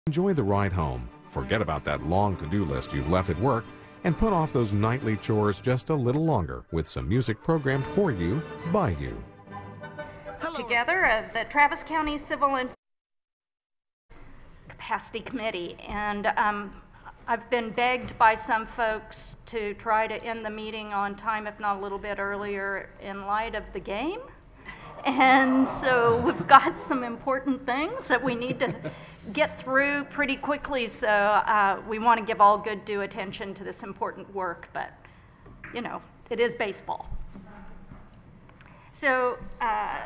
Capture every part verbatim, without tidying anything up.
Enjoy the ride home. Forget about that long to-do list you've left at work and put off those nightly chores just a little longer with some music programmed for you by you. Hello. Together of the Travis County Civil and Capacity Committee, and um, I've been begged by some folks to try to end the meeting on time, if not a little bit earlier, in light of the game. And so we've got some important things that we need to get through pretty quickly, so uh, we want to give all good due attention to this important work, but, you know, it is baseball. So uh,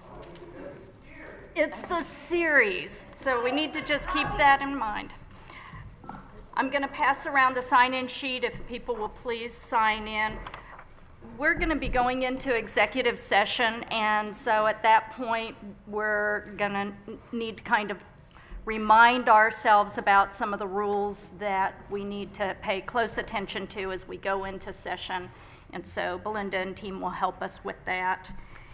it's the series, so we need to just keep that in mind. I'm going to pass around the sign-in sheet if people will please sign in. We're going to be going into executive session, and so at that point we're going to need to kind of remind ourselves about some of the rules that we need to pay close attention to as we go into session, and so Belinda and team will help us with that.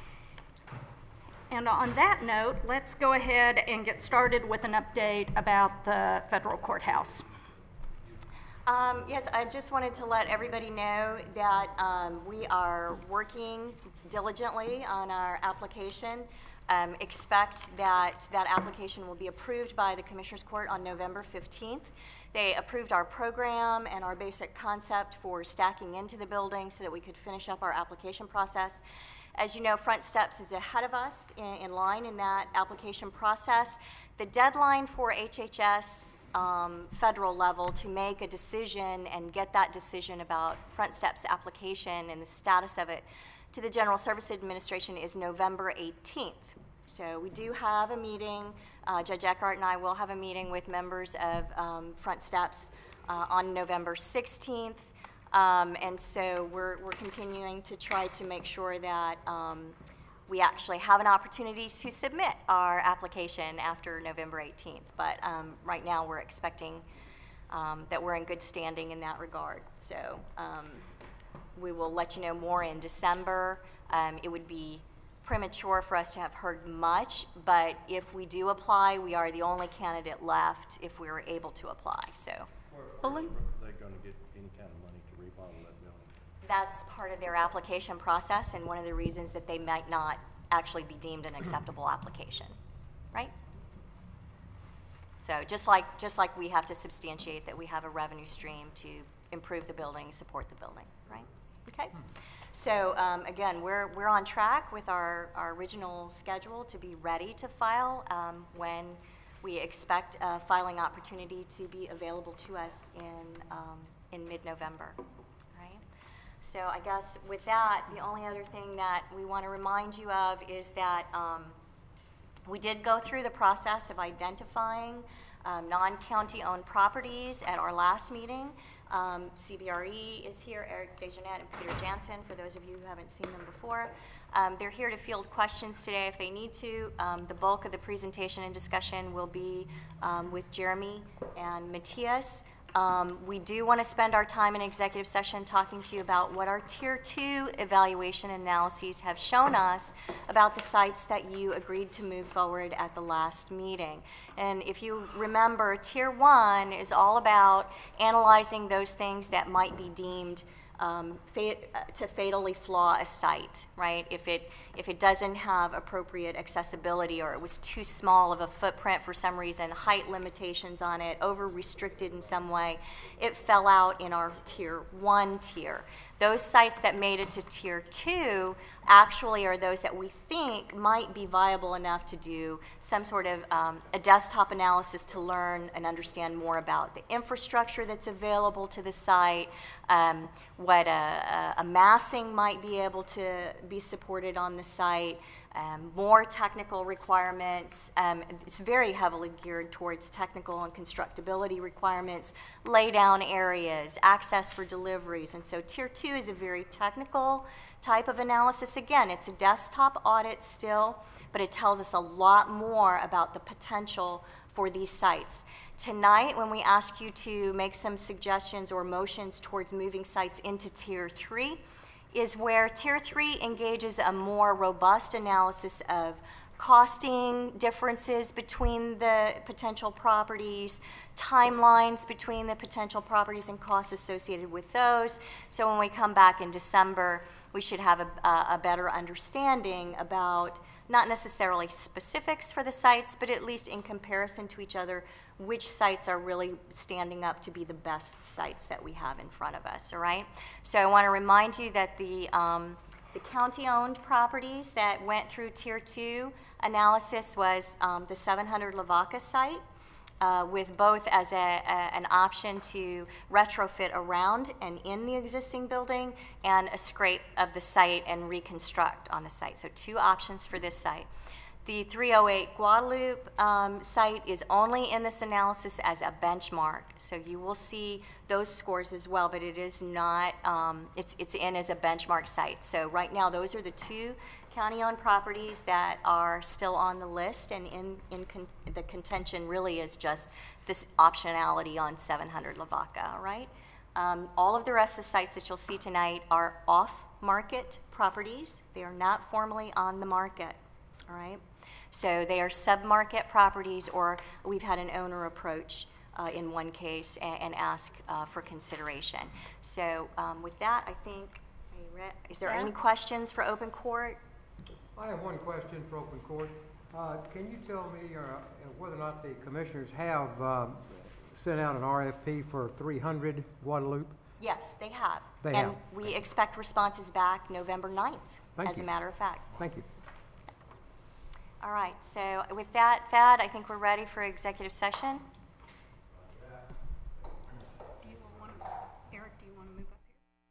And on that note, let's go ahead and get started with an update about the federal courthouse. Um, yes, I just wanted to let everybody know that um, we are working diligently on our application. Um, expect that that application will be approved by the Commissioners Court on November fifteenth. They approved our program and our basic concept for stacking into the building so that we could finish up our application process. As you know, Front Steps is ahead of us in, in line in that application process. The deadline for H H S um, federal level to make a decision and get that decision about Front Steps application and the status of it to the General Services Administration is November eighteenth. So we do have a meeting. Uh, Judge Eckhart and I will have a meeting with members of um, Front Steps uh, on November sixteenth. Um, and so we're, we're continuing to try to make sure that um, we actually have an opportunity to submit our application after November eighteenth. But um, right now we're expecting um, that we're in good standing in that regard. So um, we will let you know more in December. Um, it would be premature for us to have heard much, but if we do apply, we are the only candidate left if we were able to apply. So, Are they going to get any kind of money to remodel that building? that's part of their application process, and one of the reasons that they might not actually be deemed an acceptable application, right? So just like just like we have to substantiate that we have a revenue stream to improve the building, support the building, right? Okay. So um, again, we're, we're on track with our, our original schedule to be ready to file um, when we expect a filing opportunity to be available to us in, um, in mid-November, right? So I guess with that, the only other thing that we want to remind you of is that um, we did go through the process of identifying um, non-county owned properties at our last meeting. Um, C B R E is here, Eric Dejanette and Peter Jansen, for those of you who haven't seen them before. Um, they're here to field questions today if they need to. Um, the bulk of the presentation and discussion will be um, with Jeremy and Matthias. Um, we do want to spend our time in executive session talking to you about what our tier two evaluation analyses have shown us about the sites that you agreed to move forward at the last meeting. And if you remember, tier one is all about analyzing those things that might be deemed Um, fa to fatally flaw a site, right? If it, if it doesn't have appropriate accessibility, or it was too small of a footprint for some reason, height limitations on it, over-restricted in some way, it fell out in our tier one tier. Those sites that made it to tier two actually are those that we think might be viable enough to do some sort of um, a desktop analysis to learn and understand more about the infrastructure that's available to the site, um, what a, a massing might be able to be supported on the site, um, more technical requirements. Um, it's very heavily geared towards technical and constructability requirements, lay down areas, access for deliveries, and so tier two is a very technical type of analysis. Again, it's a desktop audit still, but it tells us a lot more about the potential for these sites. Tonight, when we ask you to make some suggestions or motions towards moving sites into tier three, is where tier three engages a more robust analysis of costing differences between the potential properties, timelines between the potential properties and costs associated with those. So when we come back in December, we should have a, a better understanding about not necessarily specifics for the sites, but at least in comparison to each other, which sites are really standing up to be the best sites that we have in front of us, all right? So I want to remind you that the, um, the county-owned properties that went through Tier two analysis was um, the seven hundred Lavaca site, uh, with both as a, a, an option to retrofit around and in the existing building, and a scrape of the site and reconstruct on the site. So two options for this site. The three oh eight Guadalupe um, site is only in this analysis as a benchmark, so you will see those scores as well, but it is not, um, it's, it's in as a benchmark site. So right now, those are the two county-owned properties that are still on the list, and in, in con the contention really is just this optionality on seven hundred Lavaca, all right? Um, all of the rest of the sites that you'll see tonight are off-market properties. They are not formally on the market, all right? So they are sub-market properties, or we've had an owner approach uh, in one case and, and ask uh, for consideration. So um, with that, I think, are you re is there yeah. any questions for open court? I have one question for open court. Uh, can you tell me uh, whether or not the commissioners have uh, sent out an R F P for three hundred Guadalupe? Yes, they have. They and have. we expect responses back November ninth, Thank as you. a matter of fact. Thank you. All right, so with that, Thad, I think we're ready for executive session. Do you want to, Eric, do you want to move up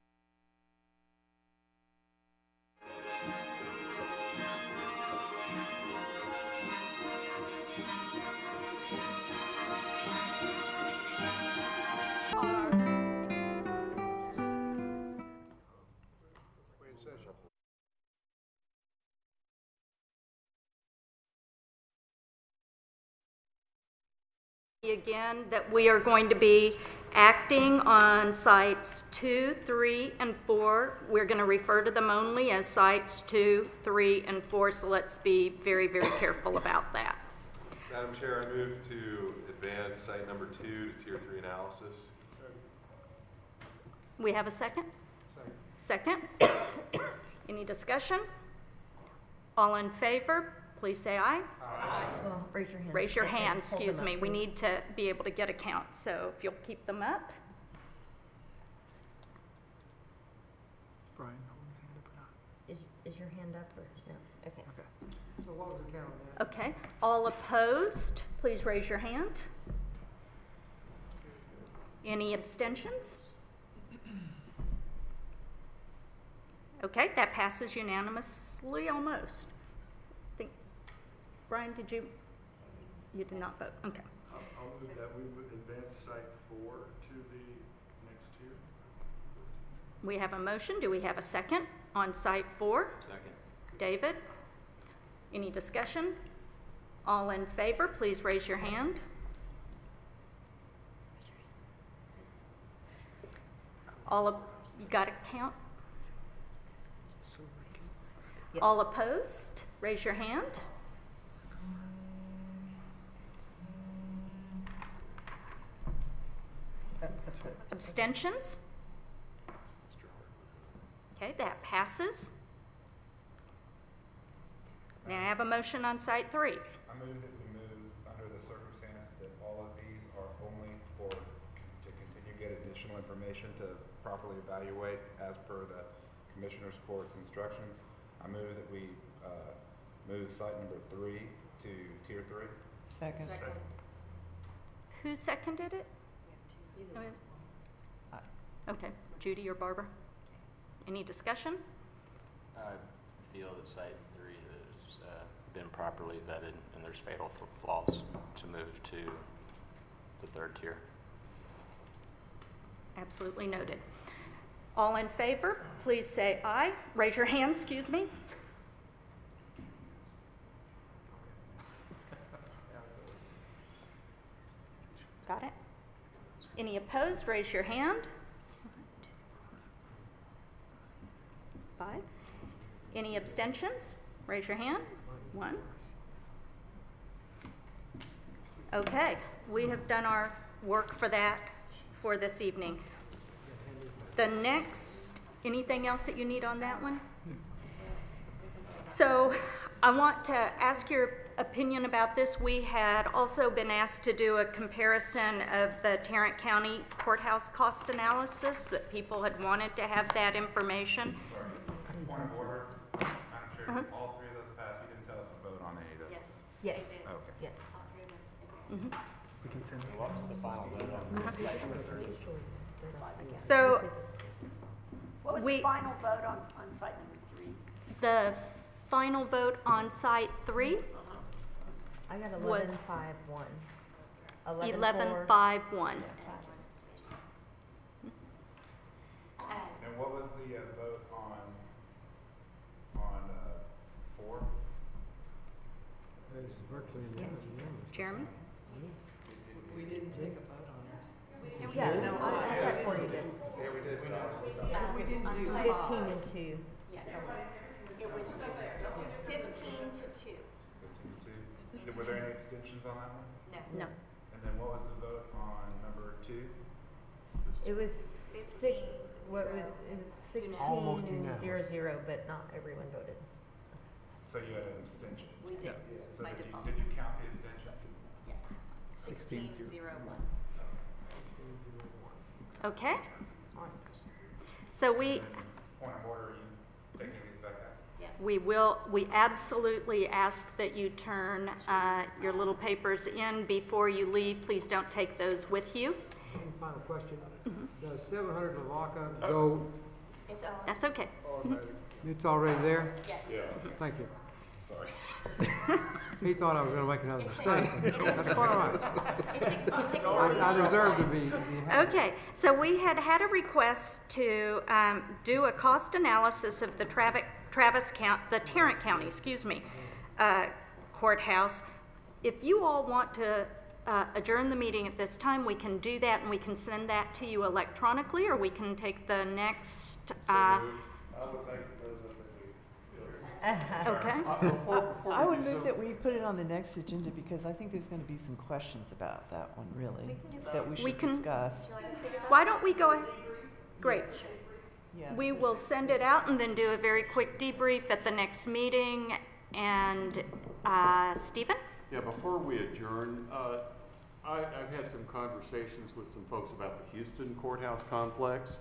again that we are going to be acting on sites two, three, and four. We're going to refer to them only as sites two, three, and four, so let's be very, very careful about that. Madam Chair, I move to advance site number two to tier three analysis. We have a second? Second. Second. Any discussion? All in favor, please say aye. Aye. Well, raise your hand. Raise your And- hand, and hold excuse them me. up, We please. need to be able to get a count, so if you'll keep them up. Brian, hold his hand up or not? Is, is your hand up or no? Okay. So what was the count on that? Okay. All opposed, please raise your hand. Any abstentions? Okay, that passes unanimously almost. I think, Brian, did you? You did not vote. Okay. I'll I'll move that we would advance site four to the next tier. We have a motion. Do we have a second on site four? Second. David? Any discussion? All in favor, please raise your hand. All of, you got to count? Yes. All opposed, raise your hand. Oh, that's right. Abstentions? Okay, that passes. May I have a motion on site three? I move that we move under the circumstance that all of these are only for, to continue to get additional information to properly evaluate as per the Commissioner's Court's instructions. I move that we uh, move site number three to tier three. Second. Who seconded it? Okay, Judy or Barbara? Any discussion? I feel that site three has uh, been properly vetted and there's fatal flaws to move to the third tier. Absolutely noted. All in favor, please say aye. Raise your hand, excuse me. Got it? Any opposed, raise your hand. Five. Any abstentions? Raise your hand. One. Okay, we have done our work for that for this evening. The next, anything else that you need on that one? So I want to ask your opinion about this. We had also been asked to do a comparison of the Tarrant County Courthouse cost analysis, that people had wanted to have that information. Point of order, Madam Chair, Uh-huh. all three of those passed, you didn't tell us to vote on any of those. Yes. Yes, Okay. yes. What was the final vote on site number three? So What was We- the final vote on, on site number three? the final vote on site three, I got Was- eleven five one. eleven five one. And what was the uh, vote on, on uh, four? It's virtually unanimous. Jeremy? We didn't take a vote on it. Yeah, I, I said for you then. We didn't do Fifteen five. and two. Yeah. It was fifteen to two. Fifteen to two? Were there any abstentions on that one? No. No. And then what was the vote on number two? It was six, what was, it was Almost sixteen unanimous. zero zero, but not everyone voted. So you had an abstention? We did, So by did you, default. did you count the abstention? Yes. Sixteen zero one. Okay. So we, Point of order, are you taking these back out? Yes. we will, we absolutely ask that you turn uh, your little papers in before you leave. Please don't take those with you. One final question. Does seven hundred Lavaca go, It's owned. That's okay. it's already there? Yes. Thank you. Sorry. He thought I was gonna make another It's mistake. a, it is, That's quite all right. it's a, it's a. I I deserve to be, to be happy. Okay, so we had had a request to um, do a cost analysis of the Travis, Travis County, the Tarrant County, excuse me, uh, courthouse. If you all want to uh, adjourn the meeting at this time, we can do that, and we can send that to you electronically, or we can take the next. Uh, I would think those that okay. I would move that we put it on the next agenda because I think there's gonna be some questions about that one, really, that we We should can- discuss. Why don't we go? Great. Yeah. We will send it out and then do a very quick debrief at the next meeting. And uh, Stephen? Yeah, before we adjourn, uh, I, I've had some conversations with some folks about the Houston Courthouse complex.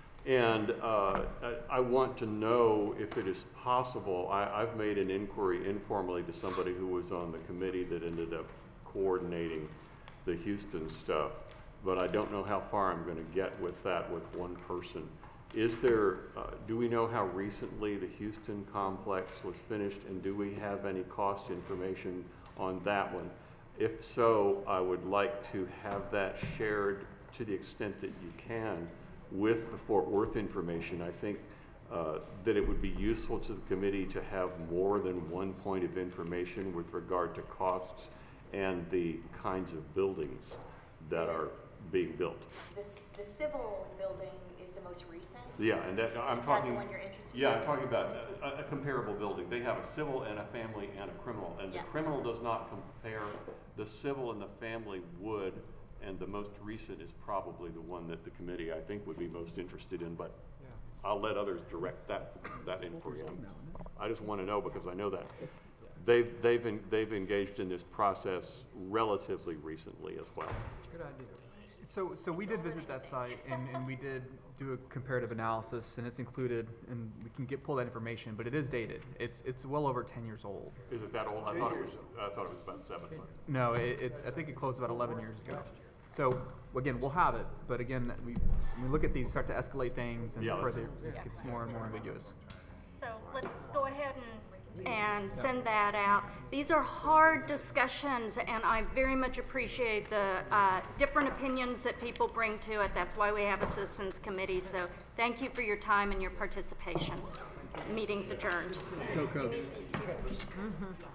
And uh, I, I want to know if it is possible. I, I've made an inquiry informally to somebody who was on the committee that ended up coordinating the Houston stuff, but I don't know how far I'm going to get with that with one person. Is there, uh, do we know how recently the Houston complex was finished, and do we have any cost information on that one? If so, I would like to have that shared to the extent that you can with the Fort Worth information. I think uh, that it would be useful to the committee to have more than one point of information with regard to costs and the kinds of buildings that are being built. The, s- the civil building is the most recent. Yeah, and that, I'm Is that talking. the one you're interested in? Yeah, I'm talking about a, a comparable building. They have a civil and a family and a criminal, and Yeah. the criminal does not compare. The civil and the family would, and the most recent is probably the one that the committee, I think, would be most interested in, but I'll let others direct that, that inquiry. I'm- I just want to know, because I know that they've, they've, en- they've engaged in this process relatively recently as well. Good idea. So, so we did visit that site, and, and we did do a comparative analysis, and it's included, and we can get, pull that information, but it is dated. It's, it's well over ten years old. Is it that old? I thought it was, I thought it was about seven. but- No, it, it, I think it closed about eleven years ago. So, again, we'll have it, but again, we, when we look at these, we start to escalate things, and Yeah, let's- further, this gets more and more ambiguous. So let's go ahead and, and send that out. These are hard discussions, and I very much appreciate the uh, different opinions that people bring to it. That's why we have a citizens committee. So thank you for your time and your participation. Meeting's adjourned. Go Cubs.